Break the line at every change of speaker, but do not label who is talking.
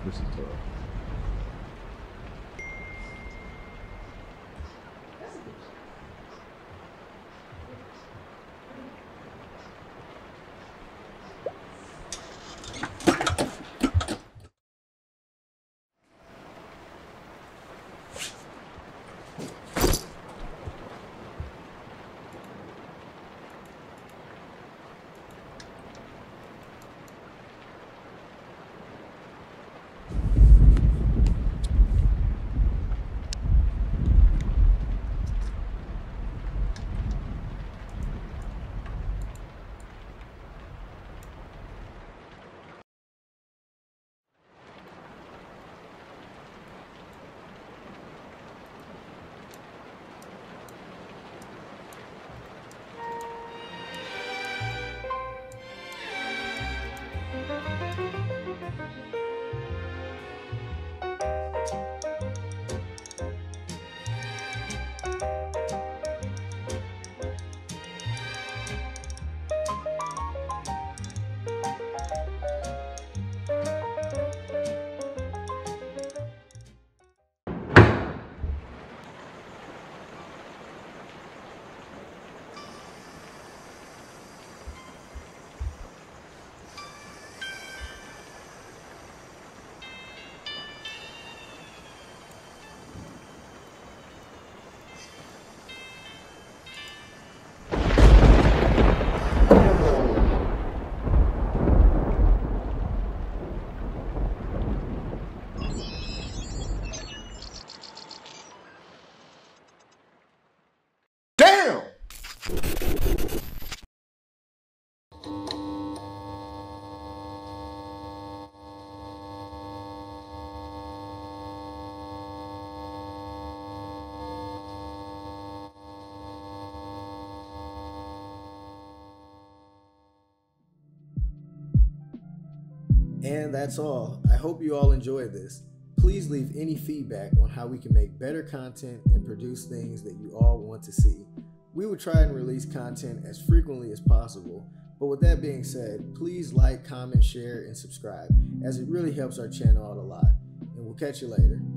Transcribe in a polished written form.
This is tough.
And that's all. I hope you all enjoyed this. Please leave any feedback on how we can make better content and produce things that you all want to see. We will try and release content as frequently as possible, but with that being said, please like, comment, share, and subscribe, as it really helps our channel out a lot. And we'll catch you later.